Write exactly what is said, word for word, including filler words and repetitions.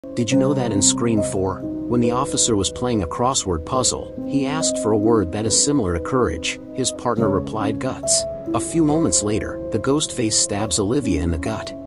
Did you know that in Scream four, when the officer was playing a crossword puzzle, he asked for a word that is similar to courage? His partner replied guts. A few moments later, the Ghostface stabs Olivia in the gut.